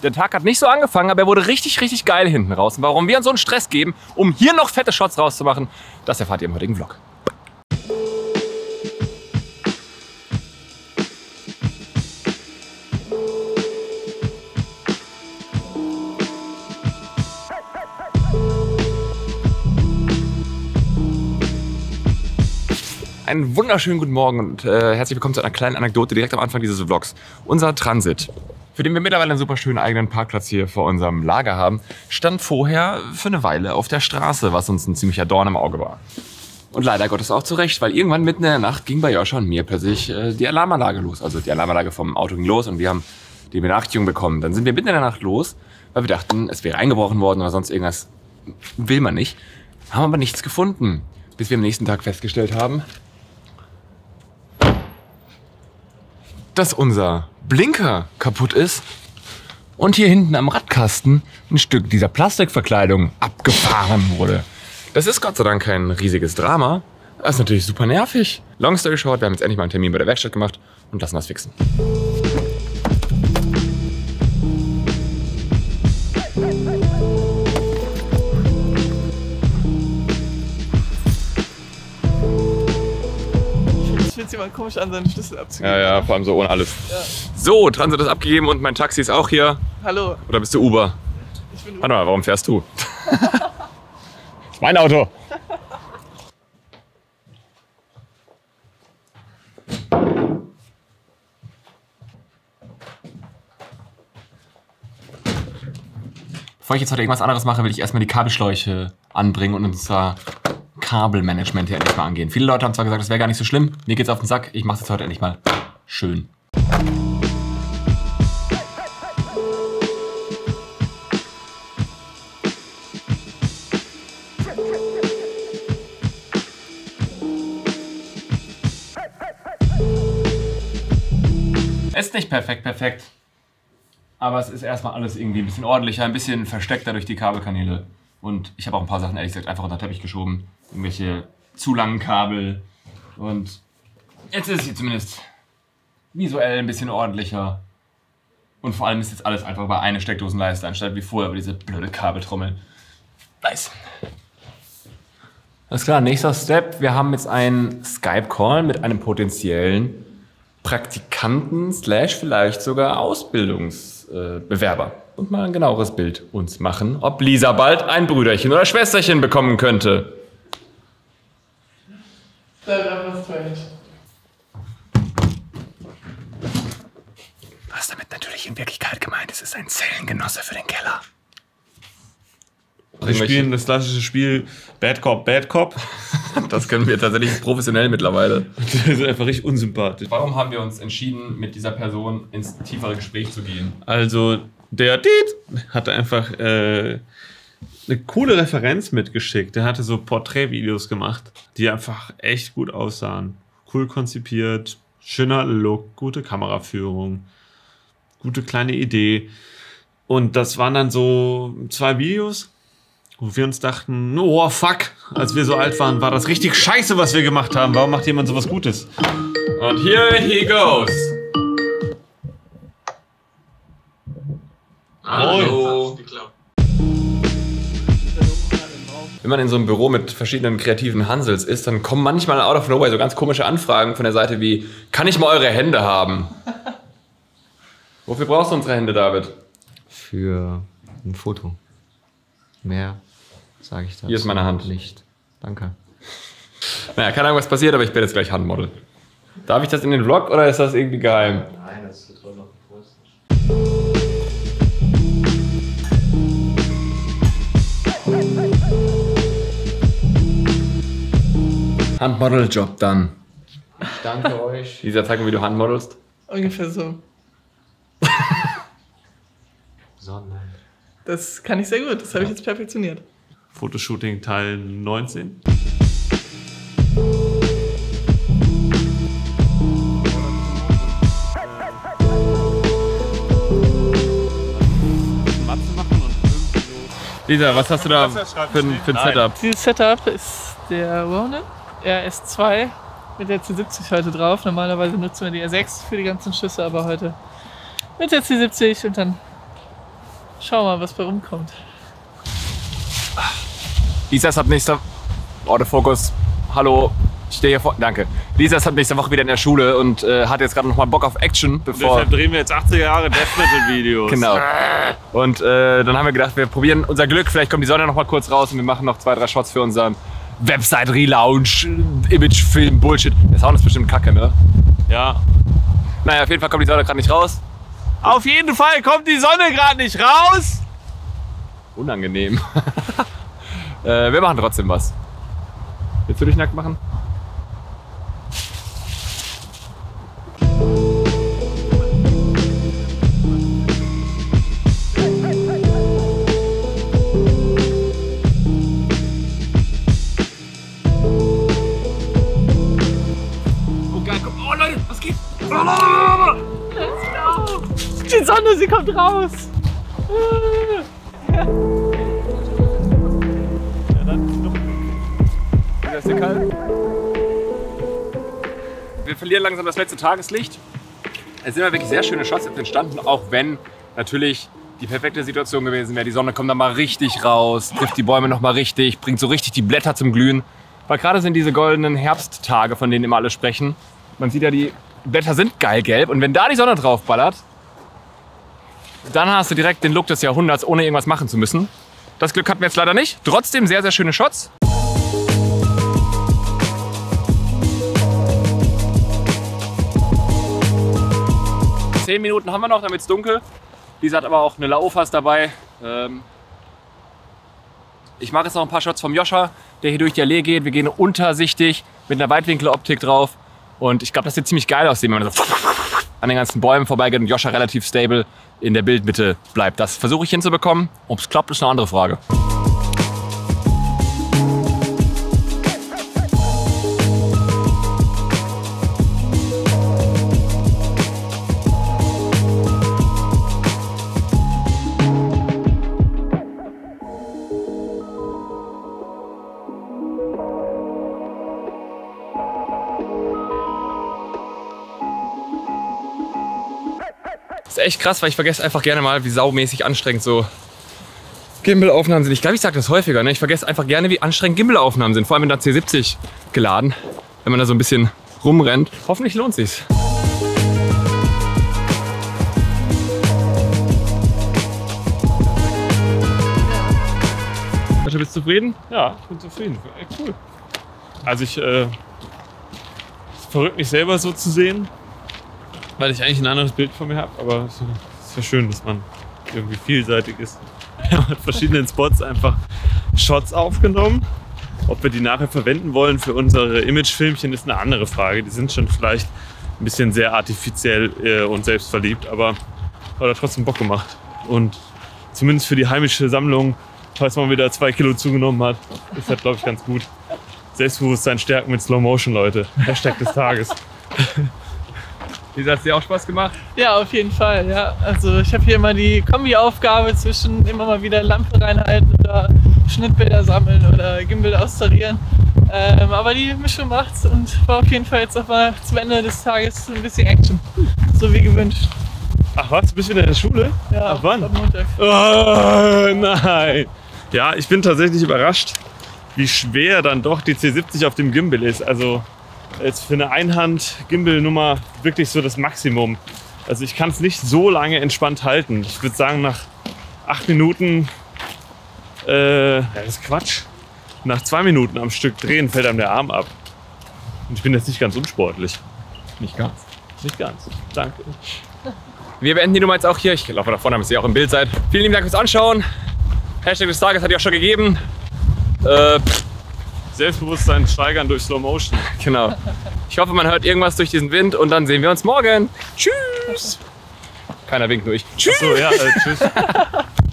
Der Tag hat nicht so angefangen, aber er wurde richtig, richtig geil hinten raus. Und warum wir uns so einen Stress geben, um hier noch fette Shots rauszumachen, das erfahrt ihr im heutigen Vlog. Einen wunderschönen guten Morgen und herzlich willkommen zu einer kleinen Anekdote direkt am Anfang dieses Vlogs. Unser Transit, für den wir mittlerweile einen super schönen eigenen Parkplatz hier vor unserem Lager haben, stand vorher für eine Weile auf der Straße, was uns ein ziemlicher Dorn im Auge war. Und leider Gottes auch zu Recht, weil irgendwann mitten in der Nacht ging bei Joscha und mir plötzlich die Alarmanlage los. Also die Alarmanlage vom Auto ging los und wir haben die Benachrichtigung bekommen. Dann sind wir mitten in der Nacht los, weil wir dachten, es wäre eingebrochen worden oder sonst irgendwas. Will man nicht. Haben aber nichts gefunden, bis wir am nächsten Tag festgestellt haben, dass unser Blinker kaputt ist und hier hinten am Radkasten ein Stück dieser Plastikverkleidung abgefahren wurde. Das ist Gott sei Dank kein riesiges Drama. Das ist natürlich super nervig. Long story short, wir haben jetzt endlich mal einen Termin bei der Werkstatt gemacht und lassen das fixen. Fühlt sich mal komisch an, seinen Schlüssel abzugeben. Ja, vor allem so ohne alles. Ja. So, Transit ist abgegeben und mein Taxi ist auch hier. Hallo. Oder bist du Uber? Ich bin Uber. Warte mal, warum fährst du? Das ist mein Auto. Bevor ich jetzt heute irgendwas anderes mache, will ich erstmal die Kabelschläuche anbringen und unser Kabelmanagement hier endlich mal angehen. Viele Leute haben zwar gesagt, das wäre gar nicht so schlimm. Mir geht's auf den Sack. Ich mache es heute endlich mal schön. Es ist nicht perfekt. Aber es ist erstmal alles irgendwie ein bisschen ordentlicher, ein bisschen versteckter durch die Kabelkanäle. Und ich habe auch ein paar Sachen, ehrlich gesagt, einfach unter den Teppich geschoben. Irgendwelche zu langen Kabel. Und jetzt ist es hier zumindest visuell ein bisschen ordentlicher. Und vor allem ist jetzt alles einfach über eine Steckdosenleiste, anstatt wie vorher über diese blöde Kabeltrommel. Nice. Alles klar, nächster Step. Wir haben jetzt einen Skype-Call mit einem potenziellen Praktikanten / vielleicht sogar Ausbildungsbewerber. Und mal ein genaueres Bild uns machen, ob Lisa bald ein Brüderchen oder Schwesterchen bekommen könnte. Was tue ich? Was damit natürlich in Wirklichkeit gemeint ist, ist ein Zellengenosse für den Keller. Wir spielen das klassische Spiel Bad Cop, Bad Cop. Das können wir tatsächlich professionell mittlerweile. Das ist einfach richtig unsympathisch. Warum haben wir uns entschieden, mit dieser Person ins tiefere Gespräch zu gehen? Also, der hatte einfach eine coole Referenz mitgeschickt. Der hatte so Porträtvideos gemacht, die einfach echt gut aussahen. Cool konzipiert, schöner Look, gute Kameraführung, gute kleine Idee. Und das waren dann so 2 Videos, wo wir uns dachten, oh fuck, als wir so alt waren, war das richtig scheiße, was wir gemacht haben. Warum macht jemand sowas Gutes? Und here he goes. Hallo. Wenn man in so einem Büro mit verschiedenen kreativen Hansels ist, dann kommen manchmal out of nowhere so ganz komische Anfragen von der Seite wie, kann ich mal eure Hände haben? Wofür brauchst du unsere Hände, David? Für ein Foto. Mehr sage ich dazu. Hier ist meine Hand. Nicht. Danke. Naja, keine Ahnung, was passiert, aber ich bin jetzt gleich Handmodel. Darf ich das in den Vlog oder ist das irgendwie geheim? Nein, das wird wohl noch gepostet. Handmodel-Job dann. Ich danke euch. Lisa, zeig mir, wie du handmodelst. Ungefähr so. Sonne. Das kann ich sehr gut. Das habe ich jetzt perfektioniert. Fotoshooting Teil 19. Lisa, was hast du da für ein Setup? Dieses Setup ist der Ronin RS2 mit der C70 heute drauf. Normalerweise nutzen wir die R6 für die ganzen Schüsse, aber heute mit der C70 und dann Schau mal, was bei rumkommt. Lisa ist ab nächster... Oh, der Fokus. Hallo. Ich stehe hier vor... Danke. Lisa ist ab nächster Woche wieder in der Schule und hat jetzt gerade noch mal Bock auf Action, bevor... Deshalb drehen wir jetzt 80er Jahre Death Metal Videos. Genau. Und dann haben wir gedacht, wir probieren unser Glück. Vielleicht kommt die Sonne noch mal kurz raus und wir machen noch 2, 3 Shots für unseren Website-Relaunch, Image-Film, Bullshit. Der Sound ist bestimmt kacke, ne? Ja. Naja, auf jeden Fall kommt die Sonne gerade nicht raus. Auf jeden Fall kommt die Sonne gerade nicht raus. Unangenehm. Wir machen trotzdem was. Willst du dich nackt machen? Die Sonne, sie kommt raus! Ist dir kalt? Wir verlieren langsam das letzte Tageslicht. Es sind ja wirklich sehr schöne Shots jetzt entstanden, auch wenn natürlich die perfekte Situation gewesen wäre. Die Sonne kommt dann mal richtig raus, trifft die Bäume noch mal richtig, bringt so richtig die Blätter zum Glühen. Weil gerade sind diese goldenen Herbsttage, von denen immer alle sprechen. Man sieht ja, die Blätter sind geil gelb und wenn da die Sonne drauf ballert, dann hast du direkt den Look des Jahrhunderts, ohne irgendwas machen zu müssen. Das Glück hatten wir jetzt leider nicht. Trotzdem sehr, sehr schöne Shots. Zehn Minuten haben wir noch, damit es dunkel. Lisa hat aber auch eine Laufas dabei. Ich mache jetzt noch ein paar Shots vom Joscha, der hier durch die Allee geht. Wir gehen untersichtig mit einer Weitwinkeloptik drauf. Und ich glaube, das sieht ziemlich geil aussehen, wenn man so an den ganzen Bäumen vorbeigeht und Joscha relativ stable in der Bildmitte bleibt. Das versuche ich hinzubekommen. Ob es klappt, ist eine andere Frage. Das ist echt krass, weil ich vergesse einfach gerne mal, wie saumäßig anstrengend so Gimbal-Aufnahmen sind. Ich glaube, ich sage das häufiger. Ne? Ich vergesse einfach gerne, wie anstrengend Gimbal-Aufnahmen sind. Vor allem in der C70 geladen, wenn man da so ein bisschen rumrennt. Hoffentlich lohnt sich's. Bist du zufrieden? Ja, ich bin zufrieden. Echt cool. Also es verrückt mich selber so zu sehen, weil ich eigentlich ein anderes Bild von mir habe, aber es ist ja schön, dass man irgendwie vielseitig ist. Wir haben mit verschiedenen Spots einfach Shots aufgenommen. Ob wir die nachher verwenden wollen für unsere Imagefilmchen, ist eine andere Frage. Die sind schon vielleicht ein bisschen sehr artifiziell und selbstverliebt, aber hat trotzdem Bock gemacht. Und zumindest für die heimische Sammlung, falls man wieder 2 Kilo zugenommen hat, ist das, glaube ich, ganz gut. Selbstbewusstsein stärken mit Slow Motion, Leute. Hashtag des Tages. Lisa, hat es dir auch Spaß gemacht? Ja, auf jeden Fall. Ja. Also ich habe hier immer die Kombi-Aufgabe zwischen immer mal wieder Lampe reinhalten oder Schnittbilder sammeln oder Gimbal austarieren. Aber die Mischung macht's und war auf jeden Fall jetzt auch mal zum Ende des Tages ein bisschen Action. So wie gewünscht. Ach was, du bist wieder in der Schule? Ja, ab wann? Ab Montag. Oh, nein! Ja, ich bin tatsächlich überrascht, wie schwer dann doch die C70 auf dem Gimbal ist. Also jetzt für eine Einhand-Gimbal-Nummer wirklich so das Maximum. Also ich kann es nicht so lange entspannt halten. Ich würde sagen, nach 8 Minuten, ja, das ist Quatsch. Nach 2 Minuten am Stück drehen fällt einem der Arm ab. Und ich bin jetzt nicht ganz unsportlich. Nicht ganz. Nicht ganz. Danke. Wir beenden die Nummer jetzt auch hier. Ich laufe da vorne, damit ihr auch im Bild seid. Vielen lieben Dank fürs Anschauen. Hashtag des Tages hat ihr auch schon gegeben. Selbstbewusstsein steigern durch Slow Motion. Genau. Ich hoffe, man hört irgendwas durch diesen Wind und dann sehen wir uns morgen. Tschüss. Keiner winkt, nur ich. Tschüss. Achso, ja, tschüss.